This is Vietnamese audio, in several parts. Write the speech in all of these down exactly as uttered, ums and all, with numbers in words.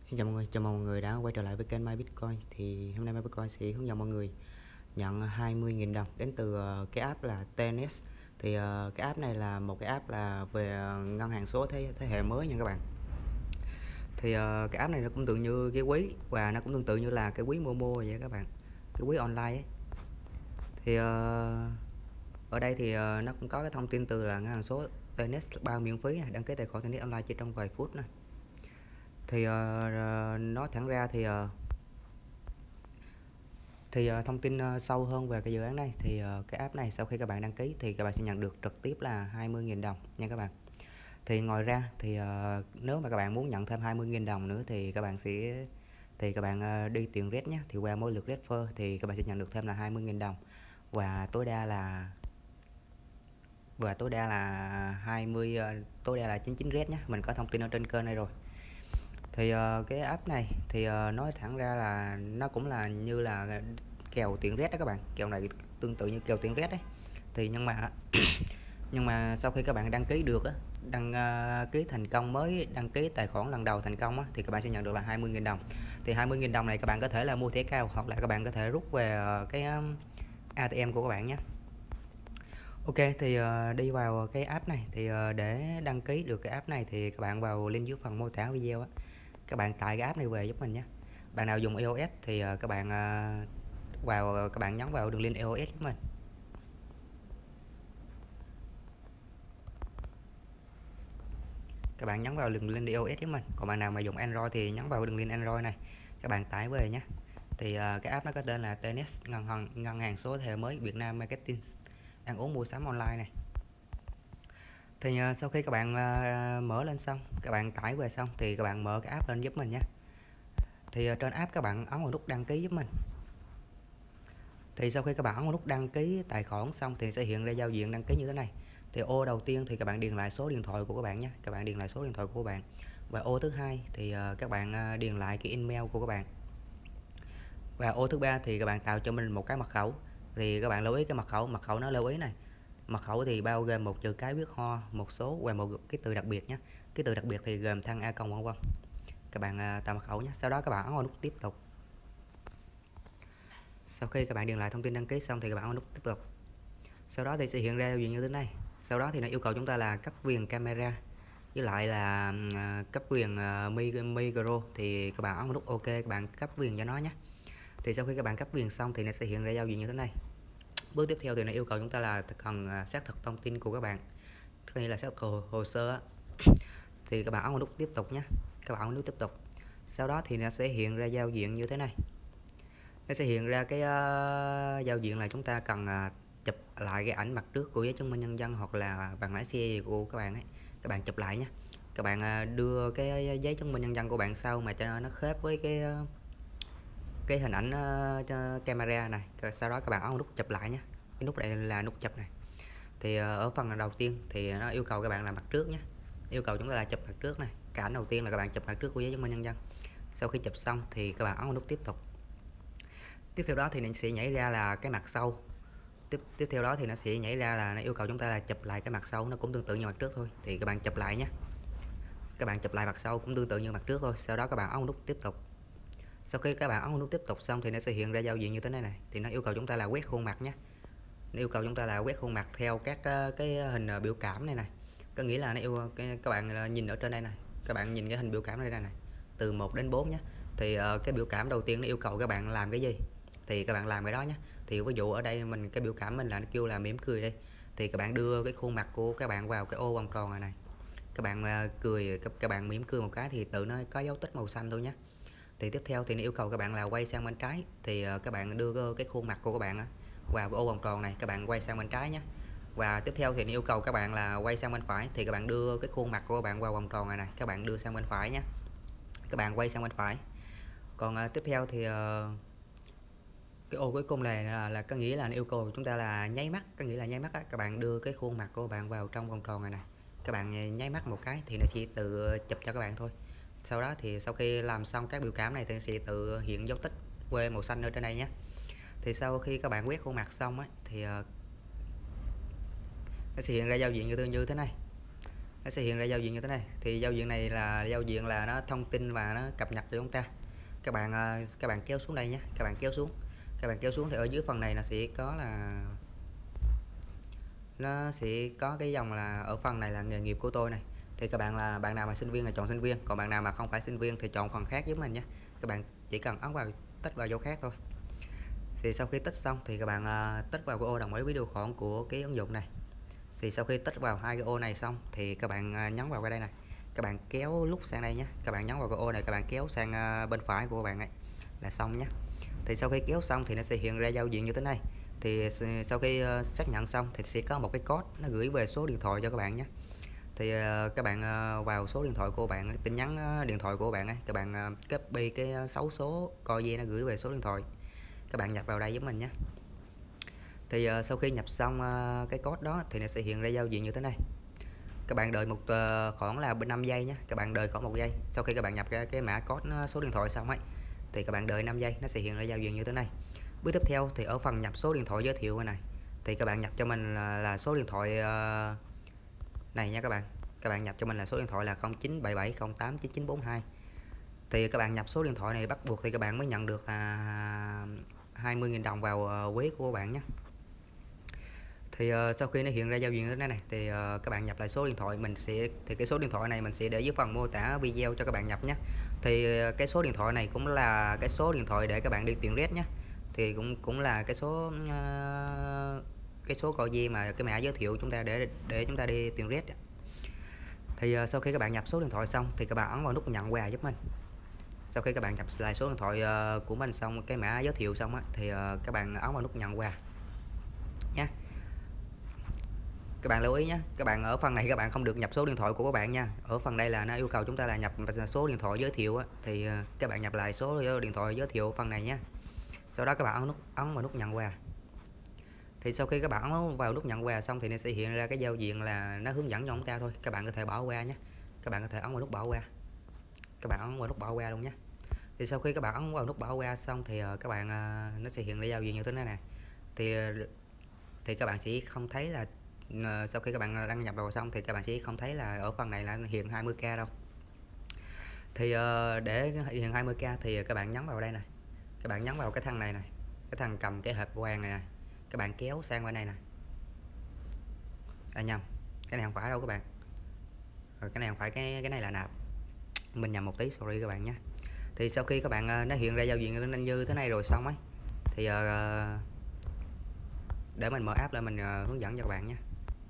Xin chào mọi người, chào mừng mọi người đã quay trở lại với kênh My Bitcoin. Thì hôm nay My Bitcoin sẽ hướng dẫn mọi người nhận hai mươi nghìn đồng đến từ ờ, cái app là tê en ét. Thì ờ, cái app này là một cái app là về ờ, ngân hàng số thế thế hệ mới nha các bạn. Thì ờ, cái app này nó cũng tương như cái ví, và nó cũng tương tự như là cái ví Momo vậy các bạn, cái ví online ấy. Thì ờ, ở đây thì ờ, nó cũng có cái thông tin từ là ngân hàng số tê en ét bao miễn phí này, đăng ký tài khoản tê en ét online chỉ trong vài phút này. Thì uh, nói thẳng ra thì uh, thì uh, thông tin uh, sâu hơn về cái dự án này thì uh, cái app này sau khi các bạn đăng ký thì các bạn sẽ nhận được trực tiếp là hai mươi nghìn đồng nha các bạn. Thì ngoài ra thì uh, nếu mà các bạn muốn nhận thêm hai mươi nghìn đồng nữa thì các bạn sẽ thì các bạn uh, đi tiền red nhé, thì qua mỗi lượt refer thì các bạn sẽ nhận được thêm là hai mươi nghìn đồng, và tối đa là và tối đa là hai mươi uh, tối đa là chín mươi chín red nhé. Mình có thông tin ở trên kênh này rồi. Thì uh, cái app này thì uh, nói thẳng ra là nó cũng là như là kèo tiền red đó các bạn. Kèo này tương tự như kèo tiền red đấy. Thì nhưng mà nhưng mà sau khi các bạn đăng ký được á, đăng uh, ký thành công, mới đăng ký tài khoản lần đầu thành công á, thì các bạn sẽ nhận được là hai mươi nghìn đồng. Thì hai mươi nghìn đồng này các bạn có thể là mua thẻ cao, hoặc là các bạn có thể rút về uh, cái um, a tê em của các bạn nhé. Ok, thì uh, đi vào cái app này thì uh, để đăng ký được cái app này thì các bạn vào link dưới phần mô tả video á, các bạn tải cái app này về giúp mình nhé. Bạn nào dùng iOS thì uh, các bạn uh, vào các bạn nhấn vào đường link iOS giúp mình. Các bạn nhấn vào đường link iOS giúp mình. Còn bạn nào mà dùng Android thì nhấn vào đường link Android này, các bạn tải về nhé. Thì uh, cái app nó có tên là tê en ét, ngân hàng ngân hàng số thế hệ mới Việt Nam Marketing, ăn uống mua sắm online này. Thì uh, sau khi các bạn uh, mở lên xong, các bạn tải về xong thì các bạn mở cái app lên giúp mình nhé. Thì uh, trên app các bạn ấn vào nút đăng ký giúp mình. Thì sau khi các bạn ấn vào nút đăng ký tài khoản xong thì sẽ hiện ra giao diện đăng ký như thế này. Thì ô đầu tiên thì các bạn điền lại số điện thoại của các bạn nhé, các bạn điền lại số điện thoại của các bạn. Và ô thứ hai thì uh, các bạn uh, điền lại cái email của các bạn. Và ô thứ ba thì các bạn tạo cho mình một cái mật khẩu. Thì các bạn lưu ý cái mật khẩu, mật khẩu nó lưu ý này. Mật khẩu thì bao gồm một chữ cái viết ho, một số và một cái từ đặc biệt nhé. Cái từ đặc biệt thì gồm thăng a công vân vân. Các bạn uh, tạo mật khẩu nhé. Sau đó các bạn ấn vào nút tiếp tục. Sau khi các bạn điền lại thông tin đăng ký xong thì các bạn ấn vào nút tiếp tục. Sau đó thì sẽ hiện ra giao diện như thế này. Sau đó thì nó yêu cầu chúng ta là cấp quyền camera với lại là uh, cấp quyền uh, micro, thì các bạn ấn vào nút ok, các bạn cấp quyền cho nó nhé. Thì sau khi các bạn cấp quyền xong thì nó sẽ hiện ra giao diện như thế này. Bước tiếp theo thì nó yêu cầu chúng ta là cần uh, xác thực thông tin của các bạn, có nghĩa là xác thực hồ, hồ sơ á. Thì các bạn ấn vào nút tiếp tục nhé, các bạn ấn vào nút tiếp tục. Sau đó thì nó sẽ hiện ra giao diện như thế này. Nó sẽ hiện ra cái uh, giao diện là chúng ta cần uh, chụp lại cái ảnh mặt trước của giấy chứng minh nhân dân hoặc là bằng lái xe của các bạn ấy. Các bạn chụp lại nhé. Các bạn uh, đưa cái giấy chứng minh nhân dân của bạn sau mà cho nó khớp với cái uh, cái hình ảnh uh, camera này. Sau đó các bạn ấn nút chụp lại nhé. Cái nút này là nút chụp này. Thì uh, ở phần đầu tiên thì nó yêu cầu các bạn làm mặt trước nhé. Yêu cầu chúng ta là chụp mặt trước này. Cái ảnh đầu tiên là các bạn chụp mặt trước của giấy chứng minh nhân dân. Sau khi chụp xong thì các bạn ấn nút tiếp tục. Tiếp theo đó thì nó sẽ nhảy ra là cái mặt sau. Tiếp tiếp theo đó thì nó sẽ nhảy ra là nó yêu cầu chúng ta là chụp lại cái mặt sau, nó cũng tương tự như mặt trước thôi. Thì các bạn chụp lại nhé. Các bạn chụp lại mặt sau cũng tương tự như mặt trước thôi. Sau đó các bạn ấn nút tiếp tục. Sau khi các bạn ấn nút tiếp tục xong thì nó sẽ hiện ra giao diện như thế này này. Thì nó yêu cầu chúng ta là quét khuôn mặt nhé. Nó yêu cầu chúng ta là quét khuôn mặt theo các cái hình biểu cảm này này. Có nghĩa là nó yêu cái, các bạn nhìn ở trên đây này. Các bạn nhìn cái hình biểu cảm này đây này, từ một đến bốn nhé. Thì uh, cái biểu cảm đầu tiên nó yêu cầu các bạn làm cái gì thì các bạn làm cái đó nhé. Thì ví dụ ở đây mình cái biểu cảm mình là nó kêu là mỉm cười đây, thì các bạn đưa cái khuôn mặt của các bạn vào cái ô vòng tròn này này. Các bạn uh, cười, các, các bạn mỉm cười một cái thì tự nó có dấu tích màu xanh thôi nhé. Thì tiếp theo thì nó yêu cầu các bạn là quay sang bên trái. Thì uh, các bạn đưa cái khuôn mặt của các bạn uh, vào cái ô vòng tròn này, các bạn quay sang bên trái nhé. Và tiếp theo thì nó yêu cầu các bạn là quay sang bên phải. Thì các bạn đưa cái khuôn mặt của các bạn vào vòng tròn này này, các bạn đưa sang bên phải nhé. Các bạn quay sang bên phải. Còn uh, tiếp theo thì uh, cái ô cuối cùng này là, là có nghĩa là nó yêu cầu chúng ta là nháy mắt, có nghĩa là nháy mắt á, các bạn đưa cái khuôn mặt của các bạn vào trong vòng tròn này này, các bạn nháy mắt một cái thì nó sẽ tự chụp cho các bạn thôi. Sau đó thì sau khi làm xong các biểu cảm này thì nó sẽ tự hiện dấu tích quê màu xanh ở trên đây nhé. Thì sau khi các bạn quét khuôn mặt xong ấy, thì uh, nó sẽ hiện ra giao diện như, như thế này. nó sẽ hiện ra giao diện như thế này. Thì giao diện này là giao diện là nó thông tin và nó cập nhật cho chúng ta. Các bạn các bạn kéo xuống đây nhé, các bạn kéo xuống các bạn kéo xuống thì ở dưới phần này nó sẽ có là nó sẽ có cái dòng là ở phần này là nghề nghiệp của tôi này. Thì các bạn là bạn nào mà sinh viên là chọn sinh viên, còn bạn nào mà không phải sinh viên thì chọn phần khác giúp mình nhé. Các bạn chỉ cần ấn vào tích vào dấu khác thôi. Thì sau khi tích xong thì các bạn uh, tích vào cái ô đồng ý với điều khoản của cái ứng dụng này. Thì sau khi tích vào hai cái ô này xong thì các bạn uh, nhấn vào cái đây này, các bạn kéo lúc sang đây nhé, các bạn nhấn vào cái ô này, các bạn kéo sang uh, bên phải của các bạn ấy là xong nhé. Thì sau khi kéo xong thì nó sẽ hiện ra giao diện như thế này. Thì sau khi uh, xác nhận xong thì sẽ có một cái code nó gửi về số điện thoại cho các bạn nhé. Thì uh, các bạn uh, vào số điện thoại của bạn, tin nhắn uh, điện thoại của bạn ấy, các bạn uh, copy cái sáu số coi dê nó gửi về số điện thoại, các bạn nhập vào đây giúp mình nhé. Thì uh, sau khi nhập xong uh, cái code đó thì nó sẽ hiện ra giao diện như thế này. Các bạn đợi một uh, khoảng là năm giây nhé, các bạn đợi khoảng một giây. Sau khi các bạn nhập cái, cái mã code uh, số điện thoại xong ấy thì các bạn đợi năm giây, nó sẽ hiện ra giao diện như thế này. Bước tiếp theo thì ở phần nhập số điện thoại giới thiệu này thì các bạn nhập cho mình là, là số điện thoại uh, này nha các bạn. Các bạn nhập cho mình là số điện thoại là không chín bảy bảy không tám chín chín bốn hai. Thì các bạn nhập số điện thoại này bắt buộc thì các bạn mới nhận được là hai mươi nghìn đồng vào uh, ví của các bạn nhé. Thì uh, sau khi nó hiện ra giao diện như thế này thì uh, các bạn nhập lại số điện thoại mình sẽ thì cái số điện thoại này mình sẽ để dưới phần mô tả video cho các bạn nhập nhé. Thì uh, cái số điện thoại này cũng là cái số điện thoại để các bạn đi tiền red nhé. Thì cũng cũng là cái số uh, cái số coi gì mà cái mã giới thiệu chúng ta để để chúng ta đi tiền red. Thì uh, sau khi các bạn nhập số điện thoại xong thì các bạn ấn vào nút nhận quà giúp mình. Sau khi các bạn nhập lại số điện thoại uh, của mình xong, cái mã giới thiệu xong á, thì uh, các bạn ấn vào nút nhận quà nhé. Các bạn lưu ý nhé, các bạn ở phần này các bạn không được nhập số điện thoại của các bạn nha. Ở phần đây là nó yêu cầu chúng ta là nhập số điện thoại giới thiệu á, thì uh, các bạn nhập lại số điện thoại giới thiệu phần này nhé. Sau đó các bạn ấn nút ấn vào nút nhận quà. Thì sau khi các bạn ấn vào nút nhận quà xong thì nó sẽ hiện ra cái giao diện là nó hướng dẫn cho chúng ta thôi. Các bạn có thể bỏ qua nhé. Các bạn có thể ấn vào nút bỏ qua. Các bạn ấn vào nút bỏ qua luôn nhé. Thì sau khi các bạn ấn vào nút bỏ qua xong thì uh, các bạn uh, nó sẽ hiện ra giao diện như thế này này. Thì uh, thì các bạn sẽ không thấy là uh, sau khi các bạn đăng nhập vào xong thì các bạn sẽ không thấy là ở phần này là hiện hai mươi k đâu. Thì uh, để hiện hai mươi k thì các bạn nhấn vào đây này. Các bạn nhấn vào cái thằng này này. Cái thằng cầm cái hộp quàng này này. Các bạn kéo sang bên này nè. À nhầm, cái này không phải đâu các bạn. Rồi cái này không phải, cái cái này là nạp. Mình nhầm một tí, sorry các bạn nhé. Thì sau khi các bạn nó hiện ra giao diện như thế này rồi xong ấy thì uh, để mình mở app lại mình uh, hướng dẫn cho các bạn nhé.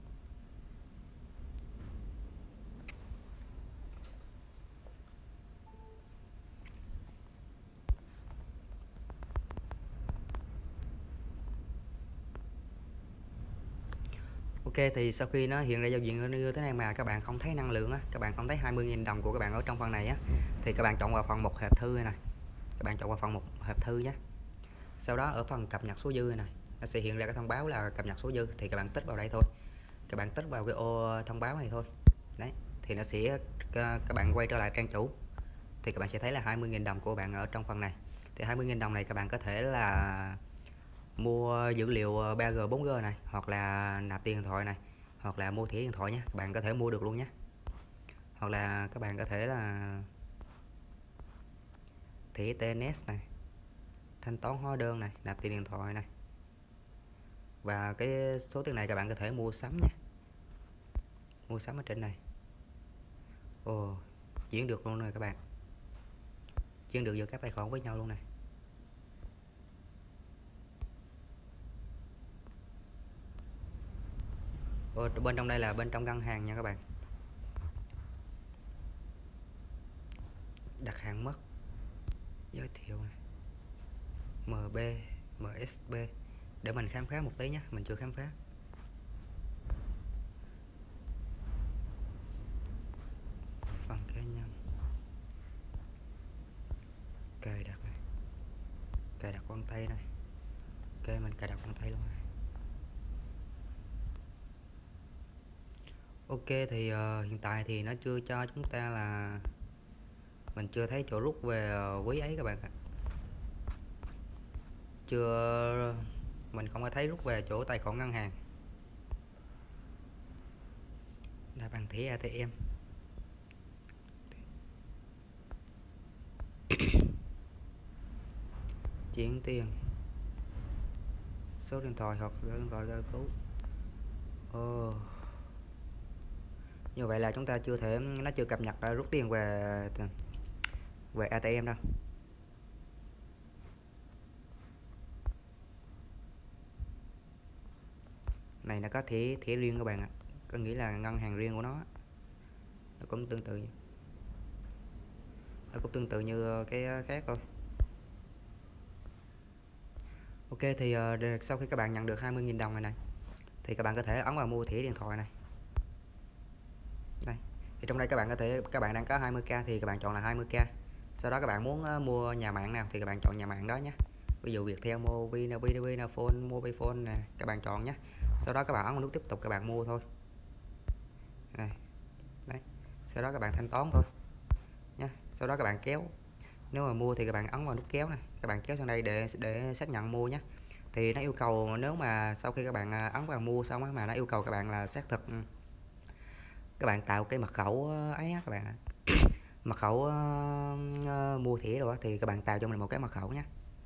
Ok, thì sau khi nó hiện ra giao diện như thế này mà các bạn không thấy năng lượng á, các bạn không thấy hai mươi nghìn đồng của các bạn ở trong phần này á, thì các bạn chọn vào phần một hộp thư này, các bạn chọn vào phần một hộp thư nhé. Sau đó ở phần cập nhật số dư này nó sẽ hiện ra cái thông báo là cập nhật số dư, thì các bạn tích vào đây thôi, các bạn tích vào cái ô thông báo này thôi. Đấy, thì nó sẽ các bạn quay trở lại trang chủ thì các bạn sẽ thấy là hai mươi nghìn đồng của bạn ở trong phần này. Thì hai mươi nghìn đồng này các bạn có thể là mua dữ liệu ba G bốn G này, hoặc là nạp tiền điện thoại này, hoặc là mua thẻ điện thoại nhé, các bạn có thể mua được luôn nhé. Hoặc là các bạn có thể là thẻ tê en ét này, thanh toán hóa đơn này, nạp tiền điện thoại này. Và cái số tiền này các bạn có thể mua sắm nhé, mua sắm ở trên này. Ồ, chuyển được luôn rồi các bạn, chuyển được giữa các tài khoản với nhau luôn này. Ồ, bên trong đây là bên trong ngân hàng nha các bạn. Đặt hàng mất, giới thiệu này, em bê, em ét bê. Để mình khám phá một tí nhé, mình chưa khám phá. Phần cá nhân, cài đặt này, cài đặt vân tay này. Ok, mình cài đặt vân tay luôn này. Ok, thì uh, hiện tại thì nó chưa cho chúng ta là mình chưa thấy chỗ rút về uh, ví ấy các bạn ạ. Chưa, mình không có thấy rút về chỗ tài khoản ngân hàng. là bằng thẻ a tê em. Chuyển tiền, số điện thoại hoặc số điện thoại tra cứu. Ồ. Như vậy là chúng ta chưa thể, nó chưa cập nhật rút tiền về về a tê em đâu. Này nó có thẻ thẻ riêng các bạn ạ, có nghĩa là ngân hàng riêng của nó. Nó cũng tương tự, nó cũng tương tự như cái khác thôi. Ok thì uh, sau khi các bạn nhận được hai mươi nghìn đồng này này thì các bạn có thể ấn vào mua thẻ điện thoại này. Đây. Thì trong đây các bạn có thể, các bạn đang có hai mươi k thì các bạn chọn là hai mươi k. Sau đó các bạn muốn uh, mua nhà mạng nào thì các bạn chọn nhà mạng đó nhé. Ví dụ Viettel, Mobi, Vinaphone, Mobifone nè, các bạn chọn nhé. Sau đó các bạn ấn vào nút tiếp tục, các bạn mua thôi. Này. Đấy. Sau đó các bạn thanh toán thôi nhé. Sau đó các bạn kéo. Nếu mà mua thì các bạn ấn vào nút kéo này, các bạn kéo sang đây để để xác nhận mua nhé. Thì nó yêu cầu, nếu mà sau khi các bạn ấn vào mua xong á, mà nó yêu cầu các bạn là xác thực, các bạn tạo cái mật khẩu ấy á các bạn, mật khẩu uh, mua thẻ rồi thì các bạn tạo cho mình một cái mật khẩu nhé.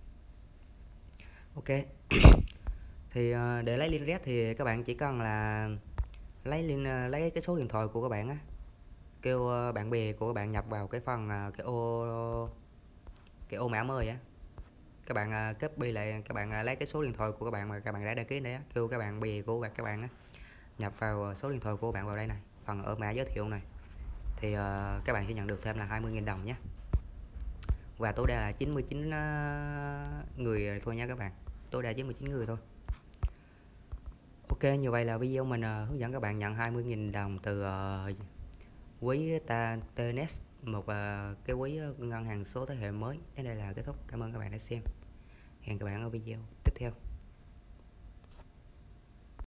Ok. Thì uh, để lấy link rét thì các bạn chỉ cần là lấy link, uh, lấy cái số điện thoại của các bạn á, kêu uh, bạn bè của các bạn nhập vào cái phần uh, cái ô cái ô mã mới á, các bạn uh, copy lại, các bạn uh, lấy cái số điện thoại của các bạn mà các bạn đã đăng ký đấy á, kêu các bạn bè của các bạn á nhập vào số điện thoại của bạn vào đây này, phần ở mã giới thiệu này, thì uh, các bạn sẽ nhận được thêm là hai mươi nghìn đồng nhé. Và tối đa là chín mươi chín uh, người thôi nha các bạn, tối đa chín mươi chín người thôi. Ok, như vậy là video mình uh, hướng dẫn các bạn nhận hai mươi nghìn đồng từ uh, quý ta tê en ét, một uh, cái quý ngân hàng số thế hệ mới. Đến đây là kết thúc. Cảm ơn các bạn đã xem. Hẹn các bạn ở video tiếp theo.